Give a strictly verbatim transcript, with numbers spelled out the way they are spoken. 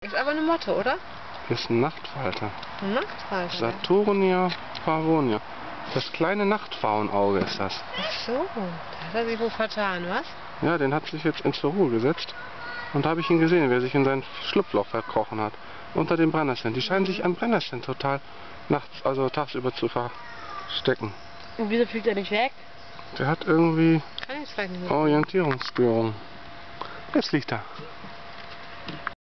Ist aber eine Motte, oder? Ist ein Nachtfalter. Ein Nachtfalter. Saturnia pavonia. Das kleine Nachtpfauenauge ist das. Ach so, da hat er sich wohl vertan, was? Ja, den hat sich jetzt ins zur Ruhe gesetzt. Und da habe ich ihn gesehen, wie er sich in sein Schlupfloch verkrochen hat. Unter dem Brennnesseln. Die scheinen sich an Brennnesseln total nachts, also tagsüber zu verstecken. Und wieso fliegt er nicht weg? Der hat irgendwie Kann ich vielleicht nicht mehr. Orientierungsstörung. Jetzt liegt er.